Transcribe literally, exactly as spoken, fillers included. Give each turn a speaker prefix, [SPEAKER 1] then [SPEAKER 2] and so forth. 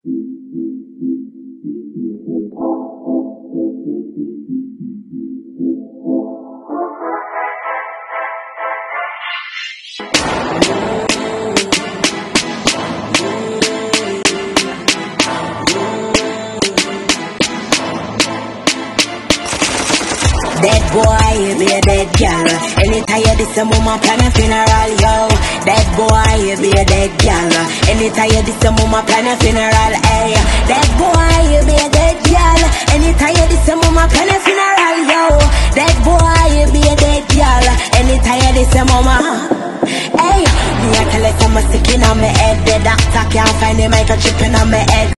[SPEAKER 1] Dead boy, you be a dead girl. Anytime you diss a mama plan a funeral, yo. Dead boy, you be a dead girl. Anytime you diss a mama plan a funeral, ay. Dead boy, you be a dead girl. Anytime you diss a mama plan a funeral, yo. Dead boy, you be a dead girl. Anytime you diss a mama, ay. Me a tell you I'm sick in on my head. The doctor can't find the microchip in on my head.